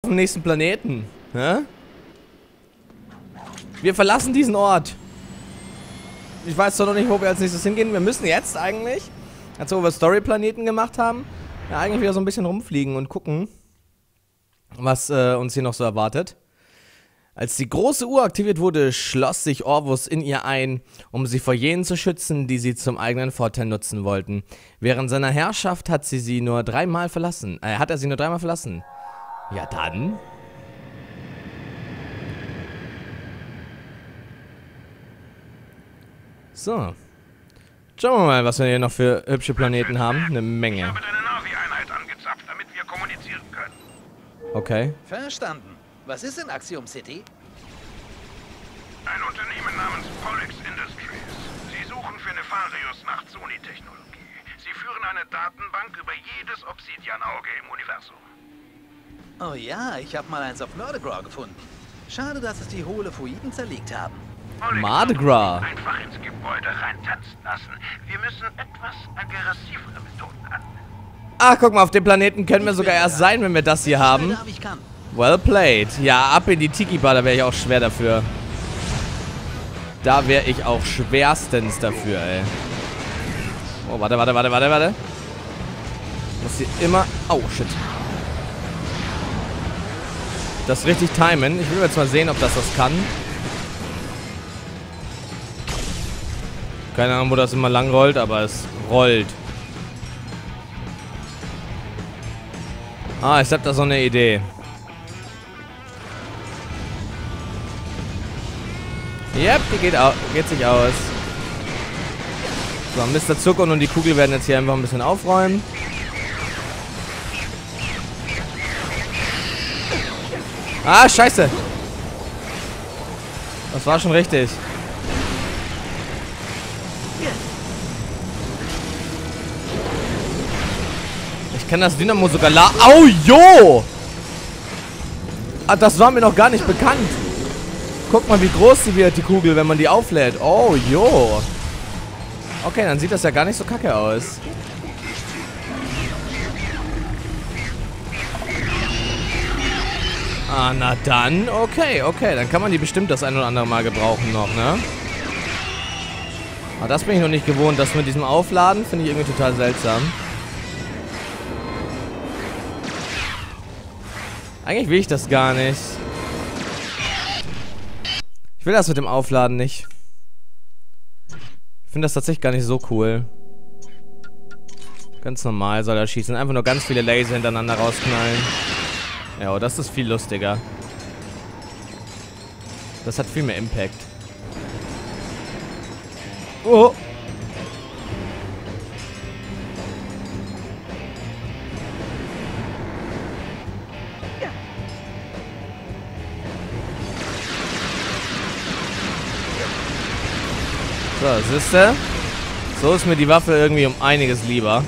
den nächsten Planeten. Hä? Wir verlassen diesen Ort. Ich weiß zwar noch nicht, wo wir als nächstes hingehen. Wir müssen jetzt eigentlich, als wir Story-Planeten gemacht haben, ja, eigentlich wieder so ein bisschen rumfliegen und gucken, was uns hier noch so erwartet. Als die große Uhr aktiviert wurde, schloss sich Orvus in ihr ein, um sie vor jenen zu schützen, die sie zum eigenen Vorteil nutzen wollten. Während seiner Herrschaft hat sie nur dreimal verlassen. Ja, dann. So. Schauen wir mal, was wir hier noch für hübsche Planeten haben. Eine Menge. Ich habe deine Navi-Einheit angezapft, damit wir kommunizieren können. Okay. Verstanden. Was ist in Axiom City? Ein Unternehmen namens Pollux Industries. Sie suchen für Nefarius nach Sony-Technologie. Sie führen eine Datenbank über jedes Obsidian-Auge im Universum. Oh ja, ich habe mal eins auf Murdergraw gefunden. Schade, dass es die Holofoiden zerlegt haben. Mardi Gras. Einfach ins Gebäude reintanzen lassen. Wir müssen etwas aggressivere Methoden anwenden. Ach, guck mal, auf dem Planeten können wir sogar erst sein, wenn wir das hier haben. Well played. Ja, ab in die Tiki-Bar, da wäre ich auch schwer dafür. Da wäre ich auch schwerstens dafür, ey. Oh, warte. Muss hier immer... Oh, shit. Das richtig timen. Ich will jetzt mal sehen, ob das kann. Keine Ahnung, wo das immer lang rollt, aber es rollt. Ah, ich hab da so eine Idee. Yep, die geht sich aus. So, Mr. Zuckern und die Kugel werden jetzt hier einfach ein bisschen aufräumen. Ah, scheiße. Das war schon richtig. Ich kann das Dynamo sogar Au, jo! Ah, das war mir noch gar nicht bekannt. Guck mal, wie groß sie wird, die Kugel, wenn man die auflädt. Oh, jo. Okay, dann sieht das ja gar nicht so kacke aus. Ah, na dann. Okay. Dann kann man die bestimmt das ein oder andere Mal gebrauchen noch, ne? Aber das bin ich noch nicht gewohnt. Das mit diesem Aufladen finde ich irgendwie total seltsam. Eigentlich will ich das gar nicht. Ich will das mit dem Aufladen nicht. Ich finde das tatsächlich gar nicht so cool. Ganz normal soll er schießen. Einfach nur ganz viele Laser hintereinander rausknallen. Ja, das ist viel lustiger. Das hat viel mehr Impact. Oh! So, siehste? So ist mir die Waffe irgendwie um einiges lieber.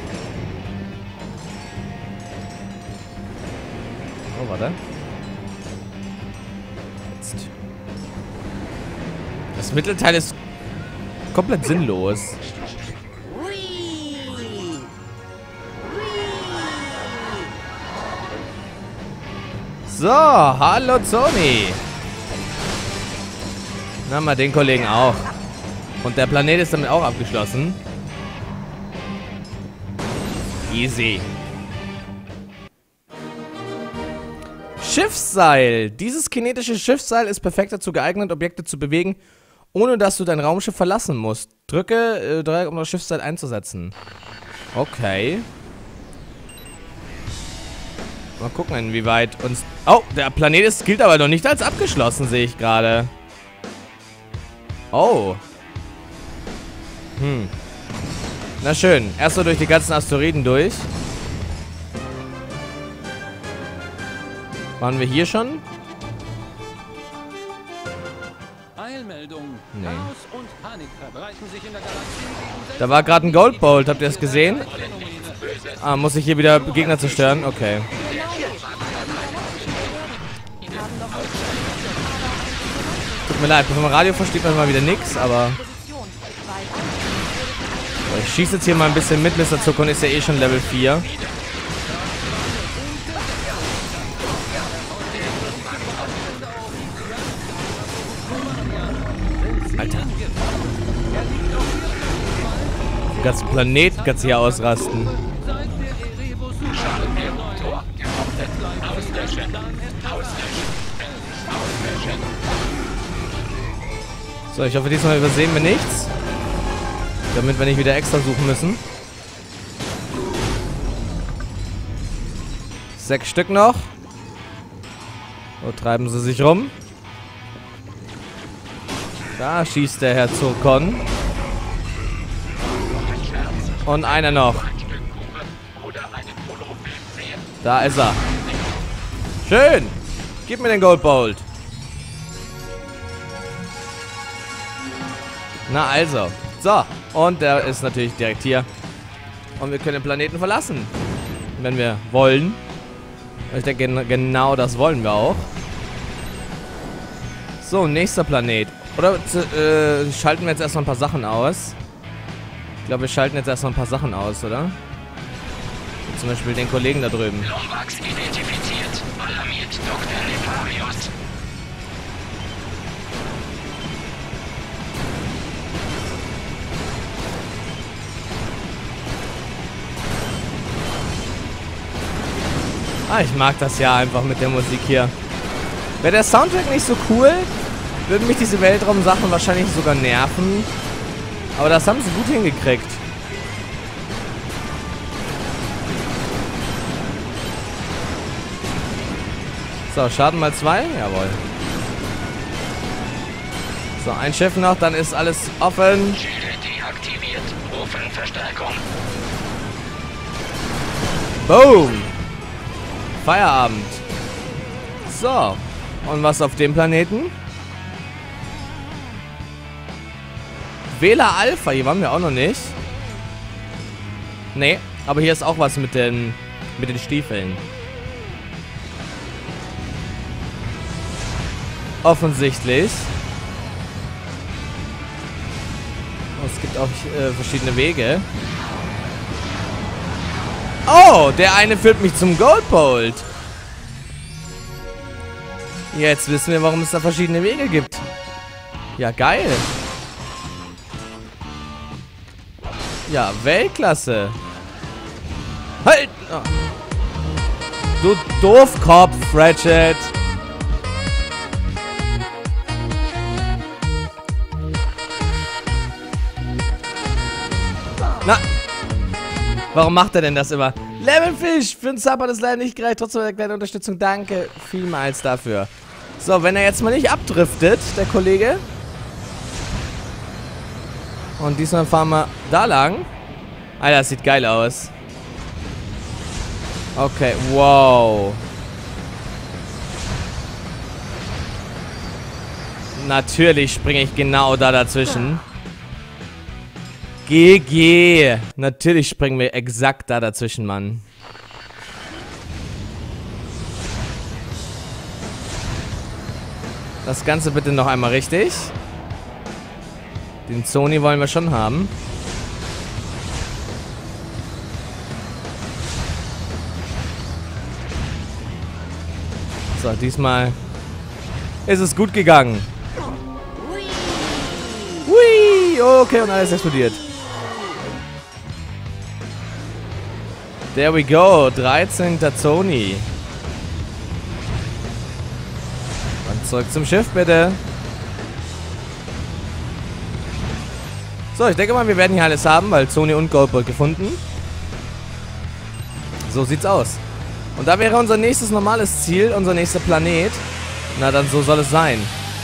Oh, warte. Jetzt. Das Mittelteil ist komplett sinnlos. So, hallo Sony. Na, mal den Kollegen auch. Und der Planet ist damit auch abgeschlossen. Easy. Schiffsseil. Dieses kinetische Schiffsseil ist perfekt dazu geeignet, Objekte zu bewegen, ohne dass du dein Raumschiff verlassen musst. Drücke Dreieck, um das Schiffsseil einzusetzen. Okay. Mal gucken, inwieweit uns... Oh, der Planet gilt aber noch nicht als abgeschlossen, sehe ich gerade. Oh. Na schön. Erst so durch die ganzen Asteroiden durch. Waren wir hier schon? Eilmeldung. Nee. Chaos und Panik verbreiten sich in der Galaxie. Da war gerade ein Goldbolt. Habt ihr das gesehen? Ah, muss ich hier wieder Gegner zerstören? Okay. Tut mir leid, vom Radio versteht man mal wieder nichts, aber... Ich schieße jetzt hier mal ein bisschen mit. Mr. Zuckern ist ja eh schon Level 4. Alter. Ganz Planet kannst hier ausrasten. So, ich hoffe, diesmal übersehen wir nichts. Damit wir nicht wieder extra suchen müssen. 6 Stück noch. So treiben sie sich rum. Da schießt der Herr Zurkon. Und einer noch. Da ist er. Schön. Gib mir den Goldbolt. Na also. So. Und der ist natürlich direkt hier. Und wir können den Planeten verlassen. Wenn wir wollen. Ich denke, genau das wollen wir auch. So, nächster Planet. Oder schalten wir jetzt erstmal ein paar Sachen aus. Ich glaube, wir schalten jetzt erstmal ein paar Sachen aus, oder? Wie zum Beispiel den Kollegen da drüben. Lombax identifiziert. Alarmiert Dr. Nefarius. Ah, ich mag das ja einfach mit der Musik hier. Wäre der Soundtrack nicht so cool, würden mich diese Weltraum-Sachen wahrscheinlich sogar nerven. Aber das haben sie gut hingekriegt. So, Schaden mal 2. Jawohl. So, ein Schiff noch, dann ist alles offen. Schilde deaktiviert. Rufen Verstärkung. Boom. Feierabend. So. Und was auf dem Planeten? Wähler Alpha. Hier waren wir auch noch nicht. Nee, aber hier ist auch was mit den Stiefeln. Offensichtlich. Es gibt auch verschiedene Wege. Oh, der eine führt mich zum Goldbolt. Jetzt wissen wir, warum es da verschiedene Wege gibt. Ja, geil. Ja, Weltklasse. Halt! Oh. Du Doofkopf, Ratchet. Na, warum macht er denn das immer? Levelfish, für den Sub hat es leider nicht gereicht. Trotzdem eine kleine Unterstützung. Danke vielmals dafür. So, wenn er jetzt mal nicht abdriftet, der Kollege. Und diesmal fahren wir da lang. Alter, das sieht geil aus. Okay, wow. Natürlich springe ich genau da dazwischen. GG. Natürlich springen wir exakt da dazwischen, Mann. Das Ganze bitte noch einmal richtig. Den Sony wollen wir schon haben. So, diesmal ist es gut gegangen. Hui! Okay, und alles explodiert. There we go. 13. Sony. Und zurück zum Schiff, bitte. So, ich denke mal, wir werden hier alles haben, weil Sony und Goldbolt gefunden. So sieht's aus. Und da wäre unser nächstes normales Ziel, unser nächster Planet. Na, dann so soll es sein.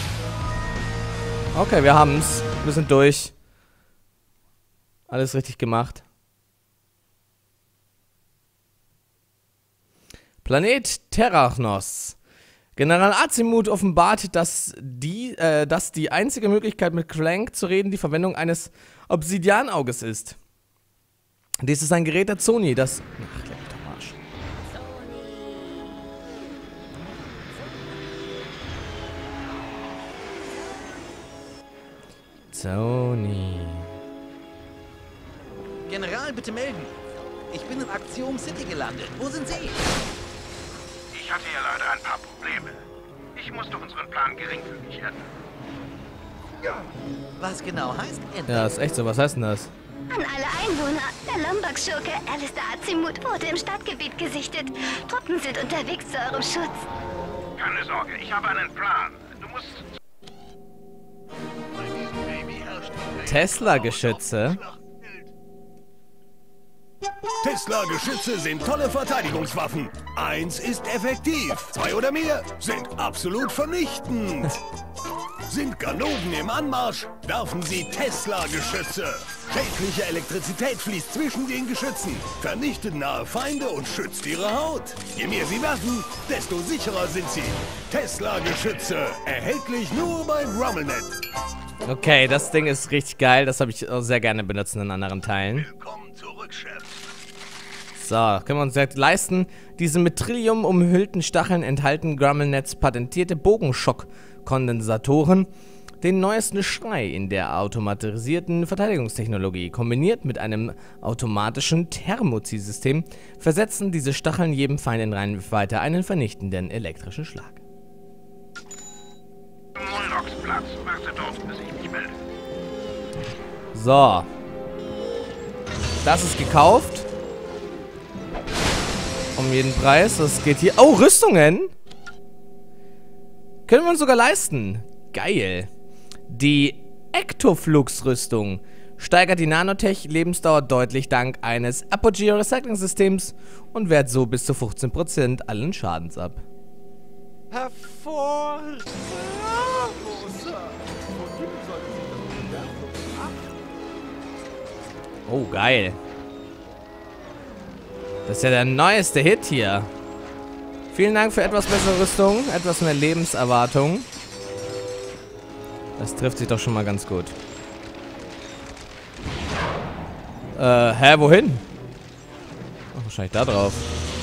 Okay, wir haben's. Wir sind durch. Alles richtig gemacht. Planet Terrachnos. General Azimuth offenbart, dass die einzige Möglichkeit, mit Clank zu reden, die Verwendung eines Obsidianauges ist. Dies ist ein Gerät der Sony, das... Ach, leck mich doch Arsch. Sony. General, bitte melden. Ich bin in Aktion City gelandet. Wo sind Sie? Ich hatte ja leider ein paar Probleme. Ich musste unseren Plan geringfügig ändern. Was genau heißt endlich? Ja, ist echt so. Was heißt denn das? An alle Einwohner. Der Lombax-Schurke Alistair Azimut wurde im Stadtgebiet gesichtet. Truppen sind unterwegs zu eurem Schutz. Keine Sorge, ich habe einen Plan. Du musst... Tesla-Geschütze? Tesla-Geschütze sind tolle Verteidigungswaffen. 1 ist effektiv, 2 oder mehr sind absolut vernichtend. Sind Ganoven im Anmarsch, werfen sie Tesla-Geschütze. Schädliche Elektrizität fließt zwischen den Geschützen, vernichtet nahe Feinde und schützt ihre Haut. Je mehr sie werfen, desto sicherer sind sie. Tesla-Geschütze, erhältlich nur bei Grommelnet. Okay, das Ding ist richtig geil. Das habe ich auch sehr gerne benutzt in anderen Teilen. Willkommen zurück, Chef. So, können wir uns direkt leisten. Diese mit Trillium umhüllten Stacheln enthalten Grommelnets patentierte Bogenschock-Kondensatoren, den neuesten Schrei in der automatisierten Verteidigungstechnologie. Kombiniert mit einem automatischen Thermoziehsystem versetzen diese Stacheln jedem Feind in Reichweite einen vernichtenden elektrischen Schlag. Moldox-Platz. Warte dort, bis ich mich melde. So. Das ist gekauft. Um jeden Preis. Das geht hier... Oh, Rüstungen! Können wir uns sogar leisten. Geil. Die Ectoflux-Rüstung steigert die Nanotech-Lebensdauer deutlich dank eines Apogee-Recycling-Systems und wehrt so bis zu 15% allen Schadens ab. Oh, geil. Das ist ja der neueste Hit hier. Vielen Dank für etwas bessere Rüstung, etwas mehr Lebenserwartung. Das trifft sich doch schon mal ganz gut. Hä, wohin? Ach, wahrscheinlich da drauf.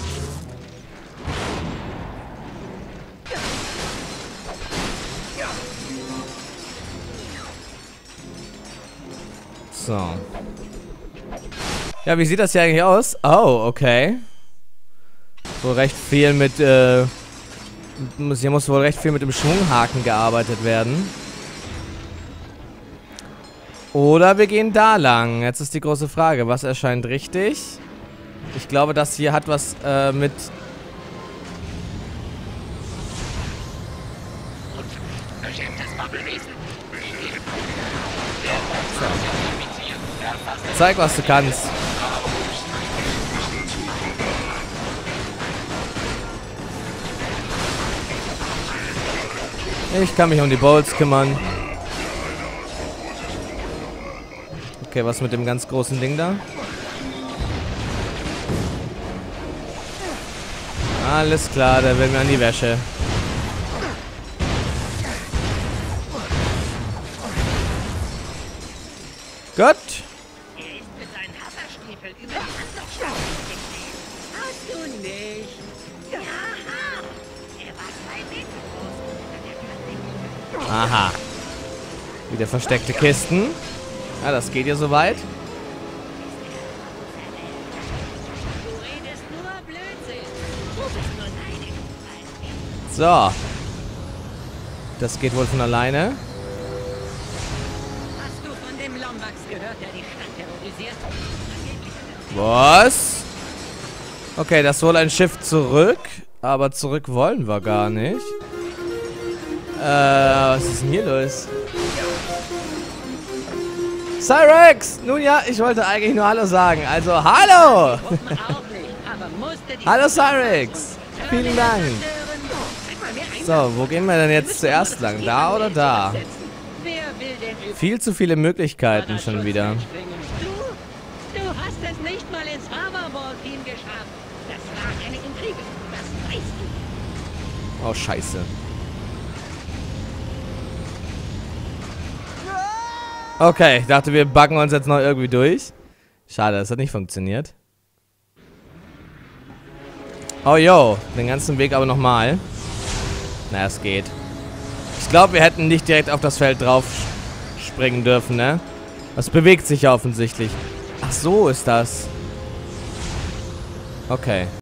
So. Ja, wie sieht das hier eigentlich aus? Oh, okay. So recht viel mit, hier muss wohl recht viel mit dem Schwunghaken gearbeitet werden. Oder wir gehen da lang. Jetzt ist die große Frage, was erscheint richtig? Ich glaube, das hier hat was, mit... Zeig, was du kannst. Ich kann mich um die Bolts kümmern. Okay, was mit dem ganz großen Ding da? Alles klar, der will mir an die Wäsche. Gut. Er ist mit seinen Hasserstiefeln über die Ansatzstraße gegangen. Hast du nicht? Ja. Er war 2 Meter groß. Aha. Wieder versteckte Kisten. Ja, das geht ja soweit. Du redest nur Blödsinn. Du bist nur neidisch. So. Das geht wohl von alleine. Hast du von dem Lombax gehört, der die Stadt terrorisiert? Was? Okay, das ist wohl ein Schiff zurück. Aber zurück wollen wir gar nicht. Was ist denn hier los? Cyrex! Nun ja, ich wollte eigentlich nur Hallo sagen. Also, hallo! Hallo Cyrex! Vielen Dank. So, wo gehen wir denn jetzt zuerst lang? Da oder da? Viel zu viele Möglichkeiten schon wieder. Du hast es nicht mal ins Hoverball-Team geschafft. Das war eine Intrige. Das weißt du. Oh, scheiße. Okay, ich dachte, wir buggen uns jetzt noch irgendwie durch. Schade, das hat nicht funktioniert. Oh, yo. Den ganzen Weg aber nochmal. Naja, es geht. Ich glaube, wir hätten nicht direkt auf das Feld drauf springen dürfen, ne? Das bewegt sich ja offensichtlich. Ach so ist das. Okay.